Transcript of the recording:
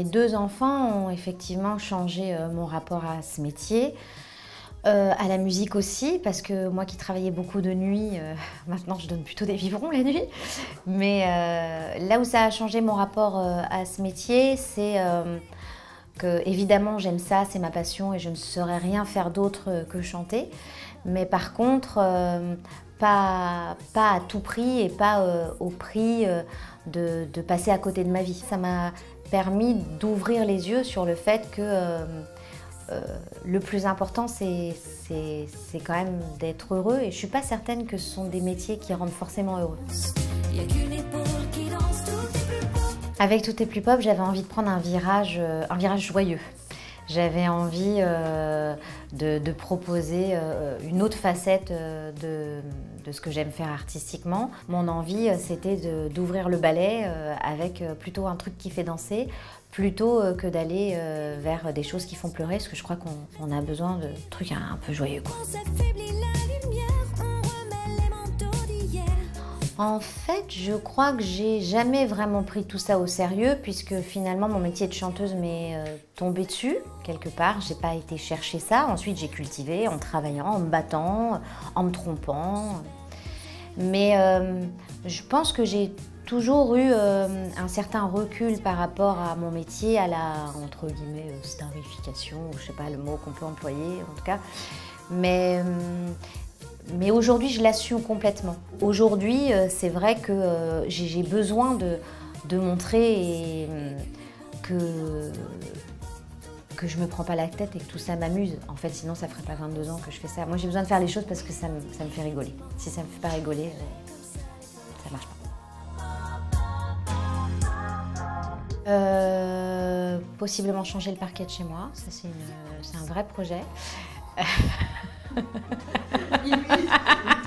Mes 2 enfants ont effectivement changé mon rapport à ce métier, à la musique aussi, parce que moi qui travaillais beaucoup de nuit, maintenant je donne plutôt des biberons la nuit. Mais là où ça a changé mon rapport à ce métier, c'est que évidemment j'aime ça, c'est ma passion et je ne saurais rien faire d'autre que chanter. Mais par contre, pas à tout prix et pas au prix de passer à côté de ma vie. Ça m'a permis d'ouvrir les yeux sur le fait que le plus important, c'est quand même d'être heureux. Et je ne suis pas certaine que ce sont des métiers qui rendent forcément heureux. Avec Tout est plus pop, j'avais envie de prendre un virage joyeux. J'avais envie de proposer une autre facette de ce que j'aime faire artistiquement. Mon envie, c'était d'ouvrir le ballet avec plutôt un truc qui fait danser, plutôt que d'aller vers des choses qui font pleurer, parce que je crois qu'on a besoin de trucs un peu joyeux, quoi. En fait, je crois que j'ai jamais vraiment pris tout ça au sérieux, puisque finalement mon métier de chanteuse m'est tombé dessus, quelque part. J'ai pas été chercher ça. Ensuite, j'ai cultivé en travaillant, en me battant, en me trompant. Mais je pense que j'ai toujours eu un certain recul par rapport à mon métier, à la, entre guillemets, starification, ou je sais pas le mot qu'on peut employer en tout cas. Mais aujourd'hui, je l'assume complètement. Aujourd'hui, c'est vrai que j'ai besoin de montrer que je me prends pas la tête et que tout ça m'amuse. En fait, sinon, ça ferait pas 22 ans que je fais ça. Moi, j'ai besoin de faire les choses parce que ça me fait rigoler. Si ça me fait pas rigoler, ça marche pas. Possiblement changer le parquet de chez moi. Ça, c'est un vrai projet.